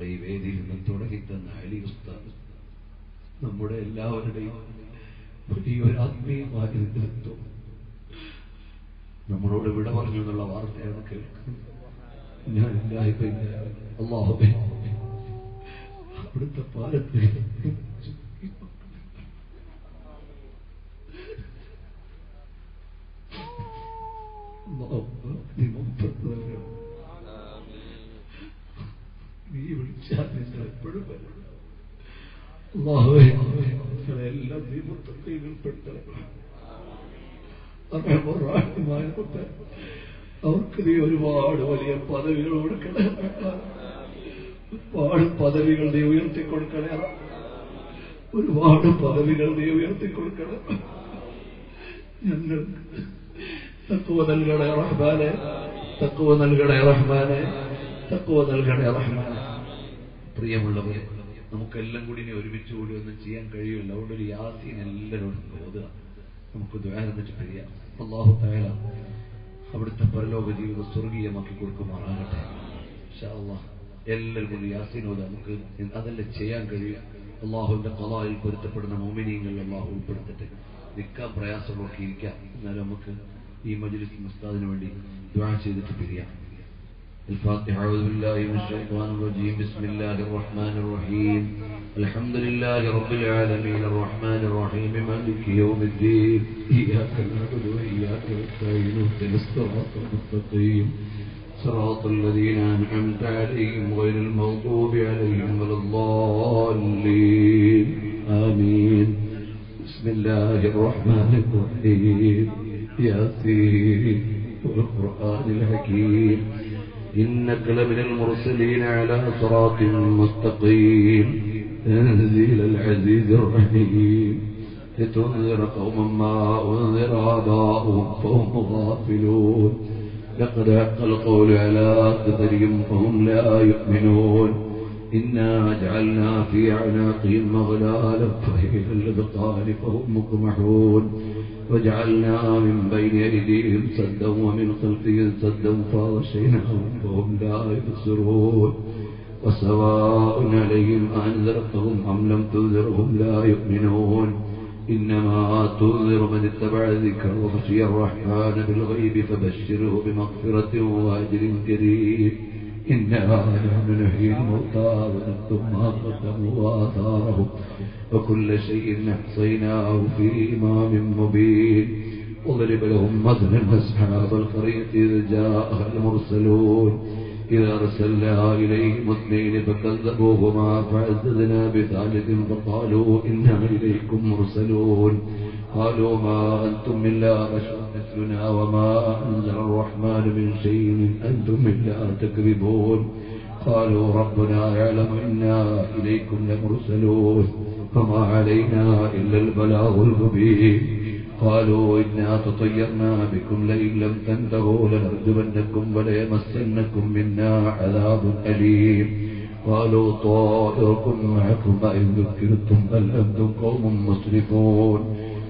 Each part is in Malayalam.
നമ്മുടെ ഈ വേദിയിൽ നിന്ന് തുടങ്ങിത്തന്ന അലി ഉസ്താദ് നമ്മുടെ എല്ലാവരുടെയും വലിയൊരു ആത്മീയമായ നേതൃത്വം നമ്മളോട് വിട പറഞ്ഞു എന്നുള്ള വാർത്തയാണ് കേൾക്കുന്നത്. ഞാൻ അല്ലാഹുവേ അവിടുത്തെ പാലത്തിൽ നീ വിളിച്ചാൽ നിങ്ങൾ എപ്പോഴും വരും. അല്ലാഹുവേ എല്ലാം നീ മുത്തഖീകളിൽപ്പെട്ട അവർക്ക് നീ ഒരുപാട് വലിയ പദവികൾ കൊടുക്കണേ, ഒരുപാട് പദവികൾ നീ ഉയർത്തിക്കൊടുക്കണേ, ഒരുപാട് പദവികൾ നീ ഉയർത്തിക്കൊടുക്കണേ. ഞങ്ങൾക്ക് തഖ്വ നൽകണേ റഹ്മാനെ, തഖ്വ നൽകണേ റഹ്മാനെ, തഖ്വ നൽകണേ റഹ്മാനെ. പ്രിയമുള്ളവരെ, നമുക്കെല്ലാം കൂടി ഇനി ഒരുമിച്ച് കൂടി ഒന്നും ചെയ്യാൻ കഴിയില്ല. അതുകൊണ്ട് ഒരു യാസീൻ എല്ലാവരോടും ഓതുക, നമുക്ക് ദുആ എന്നിട്ട് കഴിയാം. അല്ലാഹു തആല അവിടുത്തെ പരലോക ജീവിതം സ്വർഗീയമാക്കി കൊടുക്കുമാറാകട്ടെ. ഇൻഷാ അല്ലാഹ് എല്ലാവരും കൂടി യാസീൻ ഓതുക. നമുക്ക് അതെല്ലാം ചെയ്യാൻ കഴിയും. അല്ലാഹുവിന്റെ ഖളായിൽ പൊരുത്തപ്പെടുന്ന മുഅ്മിനീങ്ങളിൽ അല്ലാഹു ഉൾപ്പെടുത്തട്ടെ. നിൽക്കാൻ പ്രയാസങ്ങളൊക്കെ ഇരിക്കാം, എന്നാലും നമുക്ക് ഈ മജ്ലിസ് ഉസ്താദിന് വേണ്ടി ദുആ ചെയ്തിട്ട് പിരിയാം. الفاتحة. أعوذ بالله من الشيطان الرجيم. بسم الله الرحمن الرحيم. الحمد لله رب العالمين الرحمن الرحيم مالك يوم الدين. إياك نعبد وإياك نستعين اهدنا الصراط المستقيم صراط الذين أنعمت عليهم غير المغضوب عليهم ولا الضالين. آمين. بسم الله الرحمن الرحيم. ياسين والقرآن الحكيم إنك لمن المرسلين على صراط مستقيم تنزيل العزيز الرحيم لتنذر قوما ما أنذر آباؤهم فهم غافلون لقد حق القول على أكثرهم فهم لا يؤمنون إنا جعلنا في أعناقهم أغلالا فهي الأذقان فهم مقمحون وجعلنا من بين أيديهم سدا ومن خلفهم سدا فغشيناهم فهم لا يبصرون وسواء عليهم أنذرتهم أم لم تنذرهم لا يؤمنون إنما تنذر من اتبع الذكر وخشي الرحمن بالغيب فبشره بمغفرة وأجر كريم. إنا نحن نحيي الموتى ونكتب ما قدموا وآثارهم وكل شيء أحصيناه في إمام مبين. واضرب لهم مثلا أصحاب القرية إذ جاءها المرسلون إذا أرسلنا إليهم اثنين فكذبوهما فعززنا بثالث فقالوا إنا إليكم مرسلون قالوا ما أنتم إلا بشر مثلنا وما أنزل الرحمن من شيء إن أنتم إلا تكذبون قالوا ربنا يعلم إنا إليكم لمرسلون فما علينا إلا البلاغ المبين قالوا إنا تطيرنا بكم لئن لم تنتهوا لنرجمنكم وليمسنكم منا عذاب أليم قالوا طائركم معكم أئن ذكرتم بل أنتم قوم مسرفون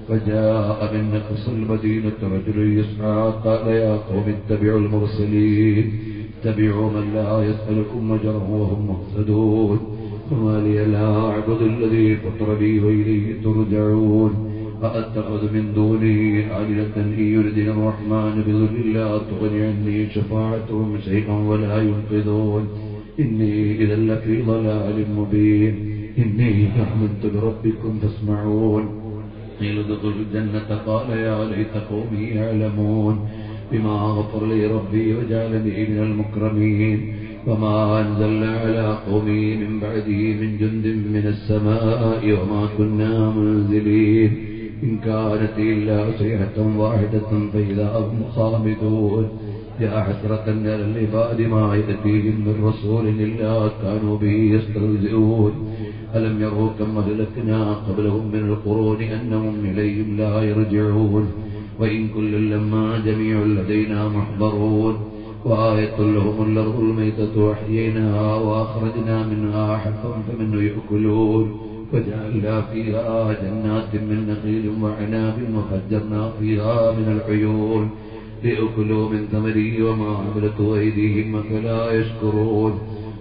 فجاء من أقصى المدينة رجل يسعى قال يا قوم اتبعوا المرسلين اتبعوا من لا يسألكم أجرا وهم مهتدون وما لي لا أعبد الذي فطرني وإليه ترجعون فأتخذ من دونه آلهة إن يردنا الرحمن بضر لا تغني عني شفاعتهم شيئا ولا ينقذون إني إذا لفي ضلال مبين إني آمنت بربكم فاسمعون قيل ادخلوا الجنة قال يا ليت قومي يعلمون بما غفر لي ربي وجعلني من المكرمين وما أنزلنا على قومه من بعده من جند من السماء وما كنا منزلين إن كانت إلا صيحة واحدة فإذا هم خامدون يا حسرة على العباد ما يأتيهم من رسول إلا كانوا به يستهزئون ألم يروا كم أهلكنا قبلهم من القرون أنهم إليهم لا يرجعون وإن كل لما جميع لدينا محضرون وآية لهم الأرض الميتة أحييناها وأخرجنا منها حبا فمنه يأكلون وجعلنا فيها جنات من نخيل وعناب وفجرنا فيها من العيون ليأكلوا من ثمره وما عملته أيديهم أفلا يشكرون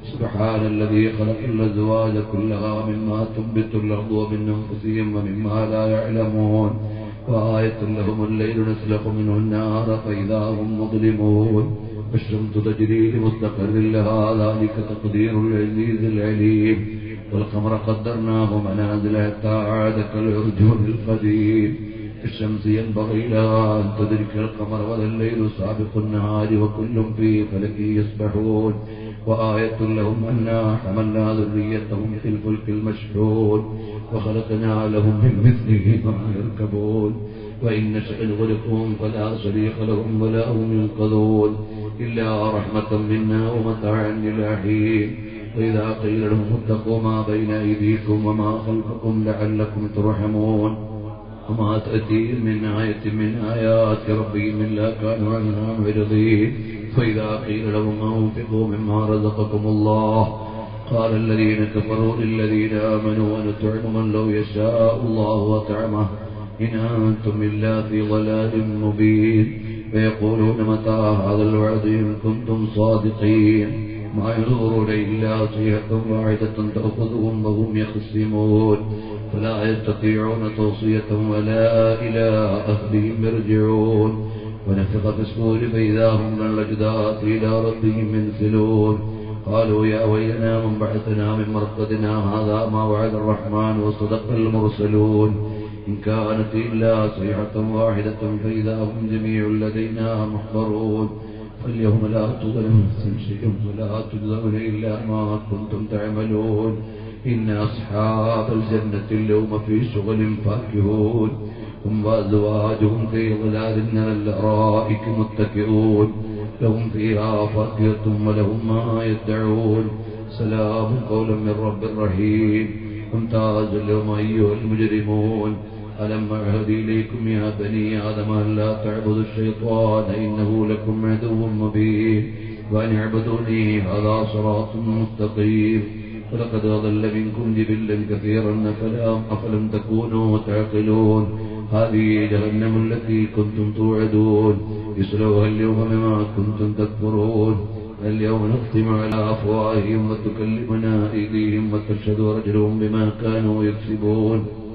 سبحان الذي خلق الأزواج كلها مما تنبت الأرض ومن أنفسهم ومما لا يعلمون وآية لهم الليل نسلخ منه النار فإذا هم مظلمون والشمس تجري لمستقر لها ذلك تقدير العزيز العليم والقمر قدرناه منازل حتى عاد كالعرجون القديم الشمس ينبغي لها أن تدرك القمر ولا الليل سابق النهار وكل في فلك يسبحون وآية لهم أنا حملنا ذريتهم في الفلك المشحون وخلقنا لهم من مثله ما يركبون وإن نشأ نغرقهم فلا صريخ لهم ولا هم ينقذون إلا رحمة منا ومتاعا إلى حين وإذا قيل لهم اتقوا ما بين أيديكم وما خلفكم لعلكم ترحمون وما تأتيهم من آية من آيات ربهم إلا كانوا عنها معرضين فإذا قيل لهم أنفقوا مما رزقكم الله قال الذين كفروا للذين آمنوا ونطعم من لو يشاء الله وطعمه إن أنتم إلا في ضلال مبين فيقولون متى هذا الوعد إن كنتم صادقين ما ينظرون إلا صيحة واحدة تأخذهم وهم يخصمون فلا يستطيعون توصية ولا إلى أهلهم يرجعون ونفخ في الصور فإذا هم من الأجداث إلى ربهم ينسلون قالوا يا ويلنا من بعثنا من مرقدنا هذا ما وعد الرحمن وصدق المرسلون إن كانت إلا صيحة واحدة فإذا هم جميع لدينا محضرون فاليوم لا تظلم نفس شيئا ولا تجزون إلا ما كنتم تعملون إن أصحاب الجنة اليوم في شغل فاكهون هم وأزواجهم في ظلال على الأرائك متكئون لهم فيها فاكهة ولهم ما يدعون سلام قولا من رب رحيم امتازوا اليوم أيها المجرمون ألم أعهد إليكم يا بني آدم أن لا تعبدوا الشيطان إنه لكم عدو مبين وأن اعبدوني هذا صراط مستقيم ولقد أضل منكم جبلا كثيرا أفلم تكونوا تعقلون هذه جهنم التي كنتم توعدون يصلوها اليوم بما كنتم تكفرون اليوم نختم على أفواههم وتكلمنا أيديهم وتشهد أرجلهم بما كانوا يكسبون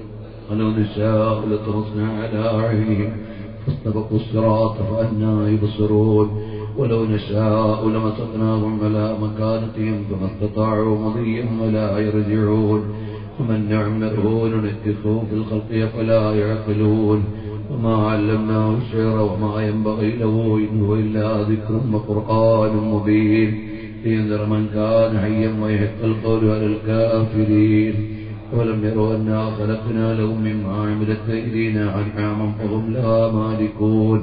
ولو نشاء لطمسنا على أعينهم فاستبقوا الصراط فأنى يبصرون ولو نشاء لمسخناهم على مكانتهم فما استطاعوا مضيا ولا يرجعون ومن نعمره ننكسه في الخلق فلا يعقلون وما علمناه الشعر وما ينبغي له إن هو إلا ذكر وقرآن مبين لينذر من كان حيا ويحق القول على الكافرين ولم يروا أنا خلقنا لهم مما عملت أيدينا أنعاما فهم لها مالكون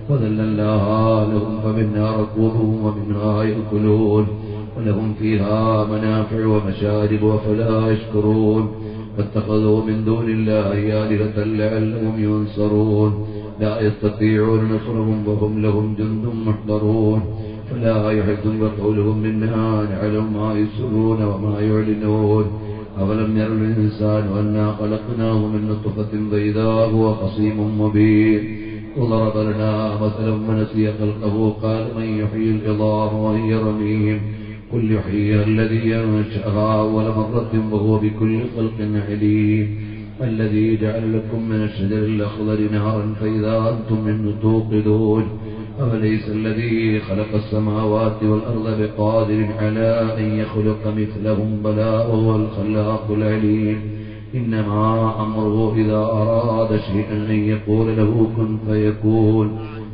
وذللناها لهم فمنها ركوبهم ومنها يأكلون ولهم فيها منافع ومشارب وفلا يشكرون فاتخذوا من دون الله آلهة لعلهم ينصرون لا يستطيعون نصرهم وهم لهم جند محضرون فلا يحزنك قولهم منا نعلم ما يسرون وما يعلنون أولم ير الإنسان أنا خلقناه من نطفة بيضاء هو خصيم مبين وضرب لنا مثلا ونسي خلقه قال من يحيي العظام وهي رميم قل يحييها الذي أنشأها أول مرة وهو بكل خلق عليم الذي جعل لكم من الشجر الأخضر نارا فإذا أنتم منه توقدون أوليس الذي خلق السماوات والأرض بقادر على أن يخلق مثلهم بلى وهو الخلاق العليم إنما أمره إذا أراد شيئا أن يقول له كن فيكون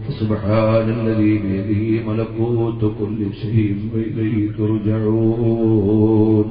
فسبحان الذي بيده ملكوت كل شيء وإليه ترجعون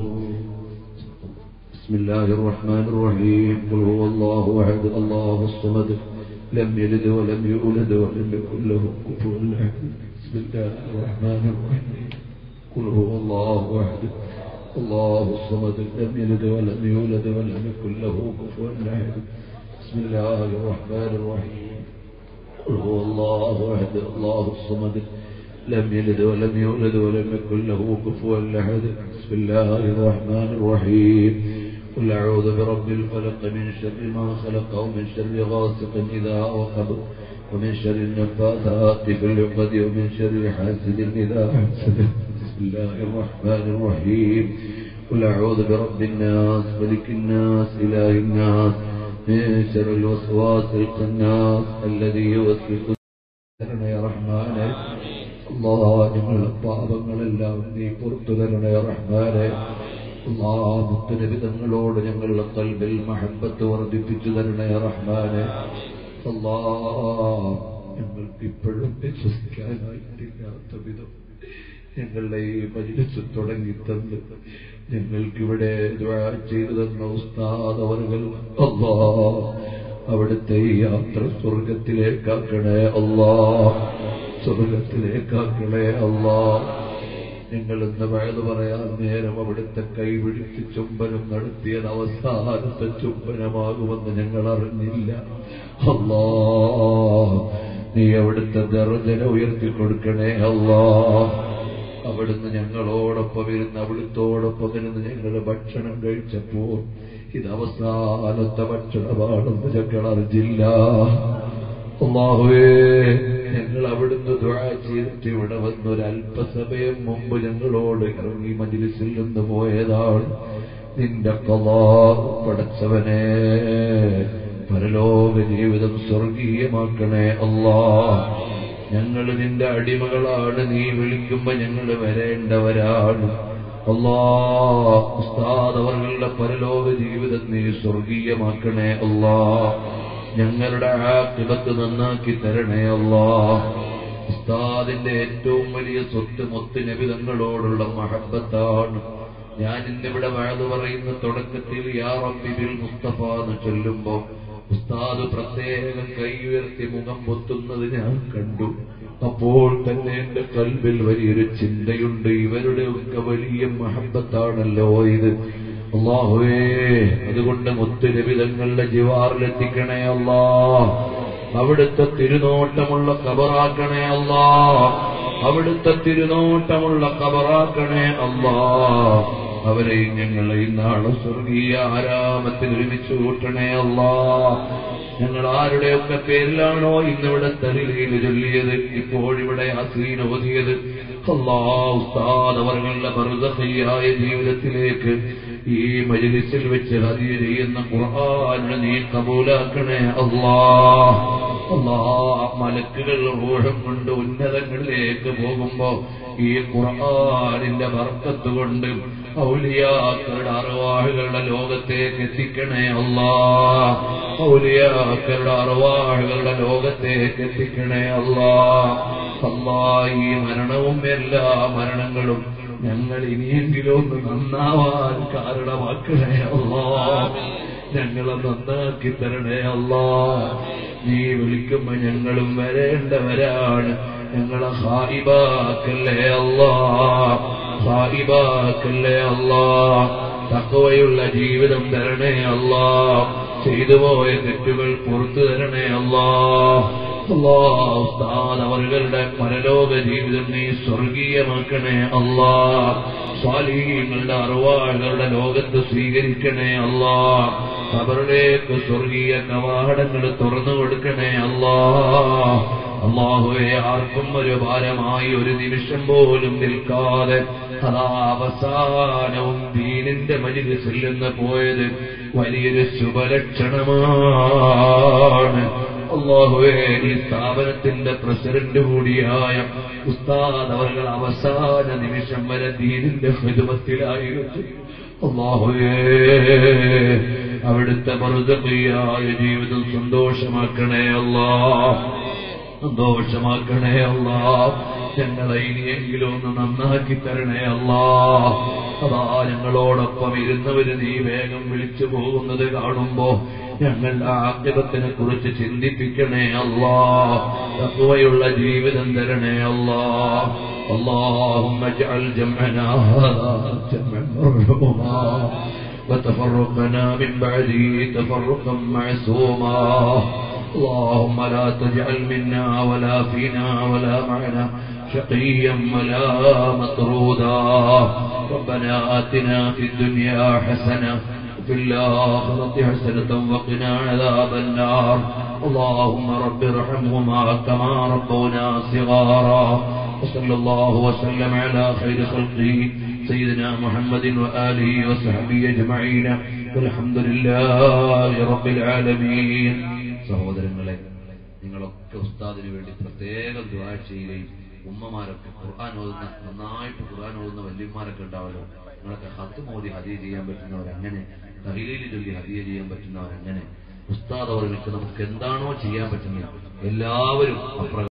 بسم الله الرحمن الرحيم قل هو الله أحد الله الصمد لم يلد ولم يولد ولم يكن له كفوا أحد بسم الله الرحمن الرحيم قل هو الله أحد الله الصمد لم يلد ولم يولد ولم يكن له كفوا أحد بسم الله الرحمن الرحيم قل هو الله أحد الله الصمد لم يلد ولم يولد ولم يكن له كفوا أحد بسم الله الرحمن الرحيم قل أعوذ برب الفلق من شر ما خلق ومن شر غاسق إذا وقب ومن شر النفاثات في العقد ومن شر حاسد إذا حسد ബിസ്മില്ലാഹിർ റഹ്മാനിർ റഹീം ഖുൽ അഊദു ബിറബ്ബിന്നാസ് മലിക്കിൻ നാസ് ഇലാഹിൻ നാസ് മിൻ ശർറിൽ വസ്വാസിൽ ഖന്നാസ് അല്ലദീ യുവസ്വിസു തരണേ റഹ്മാനേ. അല്ലാഹ് ഞങ്ങളുടെ പാപങ്ങളെല്ലാം നീ പുറത്തു തരണേ റഹ്മാനേ. അല്ലാഹ് മുത്തുനബി തങ്ങളോട് ഞങ്ങളുടെ ഖൽബിൽ മഹബ്ബത്ത് വർദ്ധിപ്പിച്ചു തരണേ റഹ്മാനേ. അല്ലാഹ് ഞങ്ങൾക്ക് ഇപ്പോഴും വിശ്വസിക്കാനായിട്ടില്ലാത്ത വിധം ഞങ്ങളുടെ ഈ മജ്‌ലിസ് തുടങ്ങി തന്ന് ഞങ്ങൾക്കിവിടെ ദുആ ചെയ്തു തന്ന ഉസ്താദ് അവർകൾ അല്ലാഹ് അവിടുത്തെ ഈ യാത്ര സ്വർഗത്തിലേക്കാക്കണേ അല്ലാഹ്, സ്വർഗത്തിലേക്കാക്കണേ അല്ലാഹ്. ഞങ്ങളിന്ന് വഅദ് പറയാൻ നേരം അവിടുത്തെ കൈപിടിച്ച് ചുംബനം നടത്തിയത് അവസാനത്തെ ചുംബനമാകുമെന്ന് ഞങ്ങൾ അറിഞ്ഞില്ല. അല്ലാഹ് നീ അവിടുത്തെ ദർജന ഉയർത്തി കൊടുക്കണേ അല്ലാഹ്. അവിടുന്ന് ഞങ്ങളോടൊപ്പം ഇരുന്ന് അവിടുത്തോടൊപ്പം ഇരുന്ന് ഞങ്ങൾ ഭക്ഷണം കഴിച്ചപ്പോൾ ഇത് അവസാനത്തെ ഭക്ഷണമാണെന്ന് ഞങ്ങൾ അറിഞ്ഞില്ല. അല്ലാഹുവേ, ഞങ്ങൾ അവിടുന്ന് ദുആ ചെയ്തിട്ട് ഇവിടെ വന്നൊരല്പസമയം മുമ്പ് ഞങ്ങളോട് ഇറങ്ങി മജ്‌ലിസിൽ നിന്ന് പോയതാണ്. നിന്റെ ഖളാ പടച്ചവനെ, പരലോക ജീവിതം സ്വർഗീയമാക്കണേ അല്ലാഹ്. ഞങ്ങൾ നിന്റെ അടിമകളാണ്, നീ വിളിക്കുമ്പോ ഞങ്ങൾ വരേണ്ടവരാണ് അല്ലാഹ്. ഉസ്താദ് അവരുടെ പരലോക ജീവിതം നീ സ്വർഗീയമാക്കണേ അല്ലാഹ്. ഞങ്ങളുടെ ആഖിബത്ത് നന്നാക്കി തരണേ അല്ലാഹ്. ഉസ്താദിന്റെ ഏറ്റവും വലിയ സ്വത്ത് മുത്ത് നബി തങ്ങളോടുള്ള മഹബ്ബത്താണ്. ഞാൻ ഇന്നിവിടെ വഅദ് പറയുന്ന തുടക്കത്തിൽ യാ റബ്ബി ബിൽ മുസ്തഫ എന്ന് ചൊല്ലുമ്പോ ഉസ്താദ് പ്രത്യേകം കൈ ഉയർത്തി മുഖം പൊത്തുന്നത് ഞാൻ കണ്ടു. അപ്പോൾ തന്നെ എന്റെ ഖൽബിൽ വലിയൊരു ചിന്തയുണ്ട്, ഇവരുടെ ഒക്കെ വലിയ മഹബ്ബത്താണല്ലോ ഇത്. അല്ലാഹുവേ, അതുകൊണ്ട് മുത്ത് നബി തങ്ങളുടെ ജിവാറിലെത്തിക്കണേ അല്ലാഹ്. അവിടുത്തെ തിരുനോട്ടമുള്ള ഖബറാക്കണേ അല്ലാഹ്. അവിടുത്തെ തിരുനോട്ടമുള്ള ഖബറാക്കണേ അല്ലാഹ്. അവരെയും ഞങ്ങളെയും നാളെ സ്വർഗീയ ആരാമത്തിൽ ഒരുമിച്ച് കൂട്ടണേ അല്ലാഹ്. ഞങ്ങൾ ആരുടെയൊക്കെ പേരിലാണോ ഇന്നിവിടെ തഹ്ലീൽ ചൊല്ലിയത്, ഇപ്പോഴിവിടെ യാസീൻ ഓതിയത്, അല്ലാഹ് ഉസ്താദ് അവരുടെ ബർസഖിയായ ജീവിതത്തിലേക്ക് ഈ മജ്‌ലിസിൽ വെച്ച് ഹദിയ ചെയ്യുന്ന ഖുർആൻ നീ കബൂലാക്കണേ അല്ലാഹ്. അല്ലാഹ്, മലക്കുകൾ റൂഹും കൊണ്ട് ഉന്നതങ്ങളിലേക്ക് പോകുമ്പോ ഈ ഖുർആനിന്റെ ബർക്കത്ത് കൊണ്ട് ഔലിയാക്കളുടെ അർവാഹുകളുടെ ലോകത്തേക്ക് എത്തിക്കണേ അല്ലാഹ്. ഔലിയാക്കളുടെ അർവാഹുകളുടെ ലോകത്തേക്ക് എത്തിക്കണേ അല്ലാഹ്. അല്ലാഹ്, ഈ മരണവും എല്ലാ മരണങ്ങളും ഞങ്ങൾ ഇനിയെങ്കിലും ഒന്ന് നന്നാവാൻ കാരണമാക്കണേ അല്ലാഹ്. ഞങ്ങളെ നന്നാക്കി തരണേ അല്ലാഹ്. നീ വിളിക്കുമ്പോ ഞങ്ങളും വരേണ്ടവരാണ്. ഞങ്ങളെ ഖായിബാക്കല്ലേ അല്ലാഹ്, ഖായിബാക്കല്ലേ അല്ലാഹ്. തഖ്വയുള്ള ജീവിതം തരണേ അല്ലാഹ്. ചെയ്തുപോയ തെറ്റുകൾ പുറത്തു തരണേ അല്ലാഹ്. അല്ലാഹ്, ഉസ്താദ് അവരുടെ പരലോക ജീവിതം നീ സ്വർഗീയമാക്കണേ അല്ലാഹ്. സ്വാലിഹീങ്ങളുടെ അർവാഹുകളുടെ ലോകത്ത് സ്വീകരിക്കണേ അല്ലാഹ്. ഖബറിലേക്ക് സ്വർഗീയ കവാടങ്ങൾ തുറന്നു കൊടുക്കണേ അല്ലാഹ്. അല്ലാഹുവേ, ആർക്കും ഒരു ഭാരമായി ഒരു നിമിഷം പോലും നിൽക്കാതെ അതാ അവസാനവും ദീനിന്റെ മജ്‌ലിസിൽ നിന്ന് പോയത് വലിയൊരു ശുഭലക്ഷണമാണ്. അല്ലാഹുവേ, ഈ സ്ഥാപനത്തിന്റെ പ്രസിഡന്റ് കൂടിയായ ഉസ്താദ് അവர்கள் അവസാന നിമിഷം വരെ ദീനിന്റെ ഖിദ്മത്തിലായിരുന്നു. അല്ലാഹുവേ, അവിടുത്തെ ബർസഖിയായ ജീവിതം സന്തോഷമാക്കണേ അല്ലാഹ്, സന്തോഷമാക്കണേ അല്ലാഹ്. ഞങ്ങളെ ഇനിയെങ്കിലും ഒന്ന് നന്നാക്കി തരണേ അല്ലാഹ്. അതാ ഞങ്ങളോടൊപ്പം ഇരുന്നവര് നീ വേഗം വിളിച്ചു പോകുന്നത് കാണുമ്പോ ഞങ്ങളുടെ ആഖിറത്തിനെ കുറിച്ച് ചിന്തിപ്പിക്കണേ അല്ലാഹ്. തഖ്വയുള്ള ജീവിതം തരണേ അല്ലാഹ്. اللهم اجعل جمعنا هذا جمعا مرحوما وتفرقنا من بعده تفرقا معصوما. اللهم لا تجعل منا ولا فينا ولا معنا شقيا ولا مطرودا. ربنا آتنا في الدنيا حسنة وفي الآخرة حسنة وقنا عذاب النار. اللهم رب ارحمهما كما ربونا صغارا. وصلى الله وسلم على خير خلقه سيدنا محمد وآله وصحبه أجمعين والحمد لله رب العالمين. സഹോദരങ്ങളെ, നിങ്ങളൊക്കെ ഉസ്താദിന് വേണ്ടി പ്രത്യേകം ദുആ ചെയ്യുകയും ഉമ്മമാരൊക്കെ ഖുർആൻ ഓതുന്ന, നന്നായിട്ട് ഖുർആൻ ഓതുന്ന വല്യന്മാരൊക്കെ ഉണ്ടാവല്ലോ, നിങ്ങളൊക്കെ ഖത്മ് ഓതി ഹദിയ ചെയ്യാൻ പറ്റുന്നവരങ്ങനെ, തഹ്ലീൽ ചൊല്ലി ഹദിയ ചെയ്യാൻ പറ്റുന്നവരങ്ങനെ, ഉസ്താദ് അവർക്ക് നമുക്ക് എന്താണോ ചെയ്യാൻ പറ്റുന്നത് എല്ലാവരും